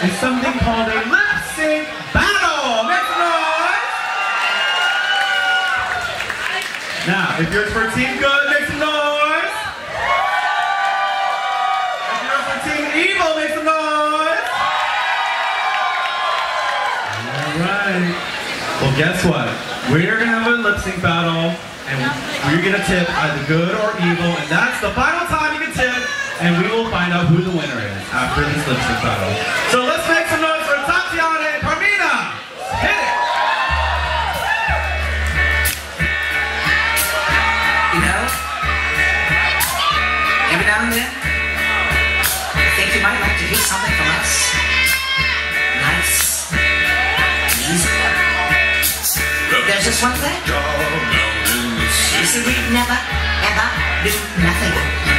is something called a lip sync battle. Make some noise. Now, if yours for Team Good, make some noise. If yours for Team Evil, make some noise. All right. Well, guess what? We're gonna have a lip sync battle, and we're gonna tip either good or evil, and that's the final time you can tip, and we will find out who the winner is after this lip sync battle. So let's make some noise for Tatiana and Carmina. Hit it! You know, every now and then, I think you might like to hear something from us. Nice, easy. There's just one thing. You see, we never, ever do nothing.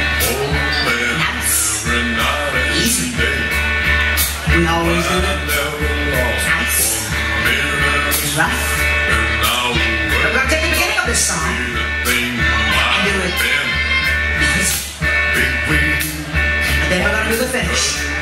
Nice, easy. We always do it nice, rough. We're going to take the beginning of this song and do it easy. And then we're going to do the finish.